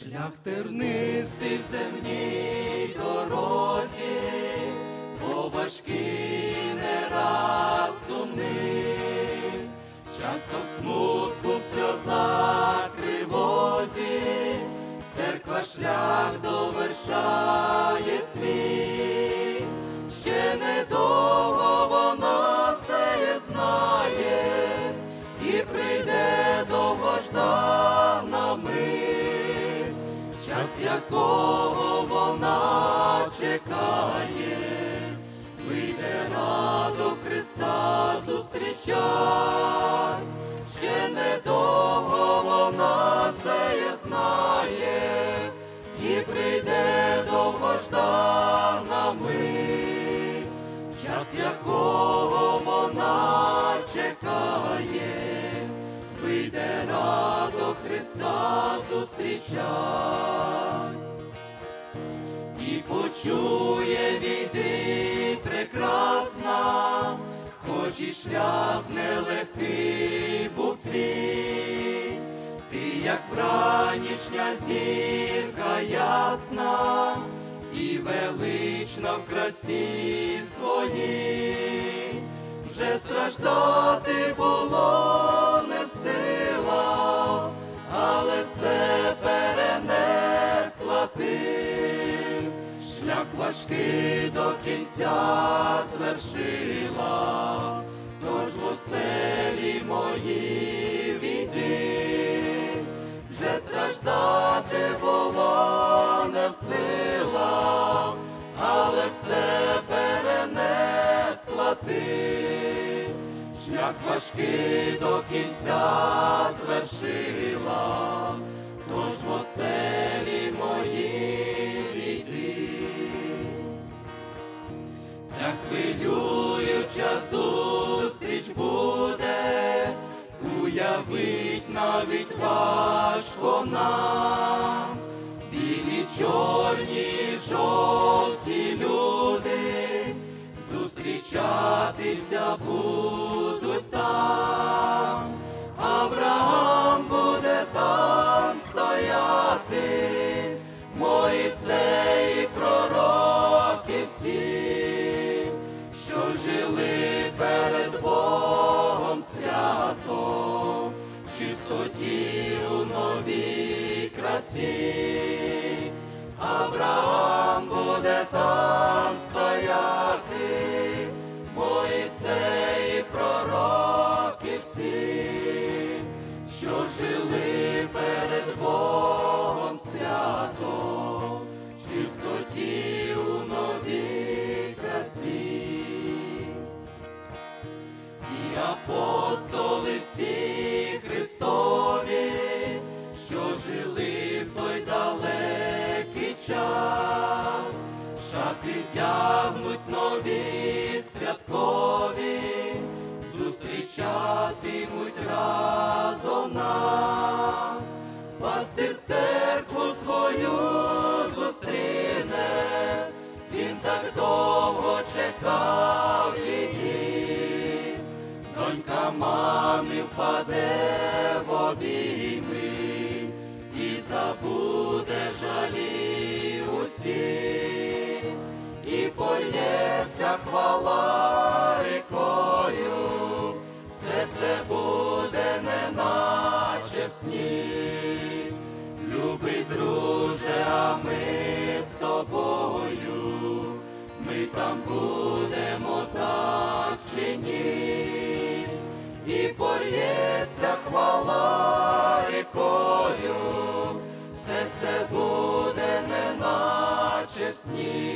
Шлях тернистий в земній дорозі, бо важкий не раз сумний, часто в смутку, в сльозах, тривозі, церква шлях довершає свій. Ще недовго вона це знає, і прийде довгождана мить, час якого вона чекає, вийде радо Христа зустрічать. Ще недовго вона це знає, і прийде довгождана мить, час якого вона чекає, вийде радо Христа зустрічать. І почує війди прекрасна, хоч і шлях нелегкий був твій, ти, як вранішня зірка ясна, і велична в красі своїй. Вже страждати було не в силах, але все перенесла ти. Шлях важкий до кінця звершила, тож в оселі мої війди. Вже страждати було не в силах, але все перенесла ти. Шлях важкий до кінця звершила, тож в оселі мої війди. Ця хвилююча зустріч буде, уявить навіть важко нам. Білі, чорні, жовті люди зустрічатися будуть там. Авраам буде там стояти, Мойсей, пророки всі, що жили перед Богом свято, в чистоті у новій красі. Авраам буде там стояти, Мойсей, пророки всі, що жили перед Богом свято, в чистоті у новій красі. І апостоли всі Христові, що жили в той далекий час, шати вдягнуть нові святкові, зустрічатимуть радо нас. Пастир церкву свою зустріне, він так довго чекав її. Донька мами впаде в обійми і забуде жалі усі, і польється хвала рікою. Все це буде неначе в сні. Любий друже, а ми з тобою, ми там будемо, так чи ні? І польється хвала рікою, все це буде неначе в сні.